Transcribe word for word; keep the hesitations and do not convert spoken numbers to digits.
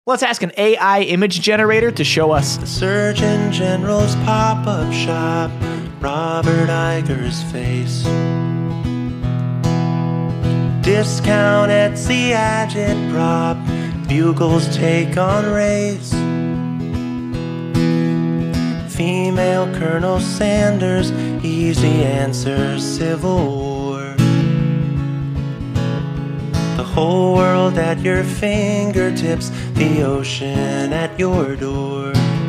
Let's ask an A I image generator to show us the Surgeon General's pop-up shop, Robert Iger's face. Discount Etsy agitprop, Bugle's take on race. Female Colonel Sanders, easy answers, Civil War. The whole world at your fingertips, the ocean at your door.